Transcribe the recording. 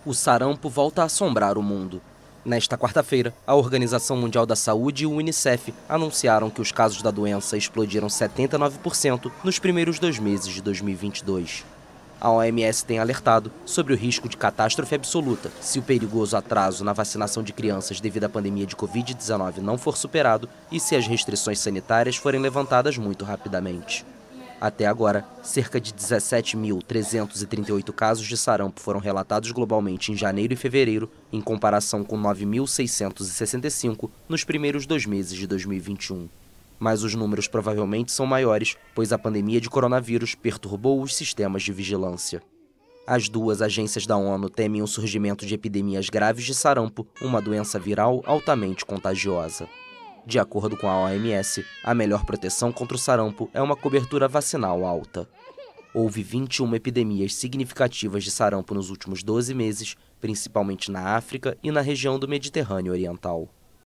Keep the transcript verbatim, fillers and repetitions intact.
O sarampo volta a assombrar o mundo. Nesta quarta-feira, a Organização Mundial da Saúde e o Unicef anunciaram que os casos da doença explodiram setenta e nove por cento nos primeiros dois meses de dois mil e vinte e dois. A O M S tem alertado sobre o risco de catástrofe absoluta se o perigoso atraso na vacinação de crianças devido à pandemia de covid dezenove não for superado e se as restrições sanitárias forem levantadas muito rapidamente. Até agora, cerca de dezessete mil trezentos e trinta e oito casos de sarampo foram relatados globalmente em janeiro e fevereiro, em comparação com nove mil seiscentos e sessenta e cinco nos primeiros dois meses de dois mil e vinte e um. Mas os números provavelmente são maiores, pois a pandemia de coronavírus perturbou os sistemas de vigilância. As duas agências da ONU temem o surgimento de epidemias graves de sarampo, uma doença viral altamente contagiosa. De acordo com a O M S, a melhor proteção contra o sarampo é uma cobertura vacinal alta. Houve vinte e uma epidemias significativas de sarampo nos últimos doze meses, principalmente na África e na região do Mediterrâneo Oriental.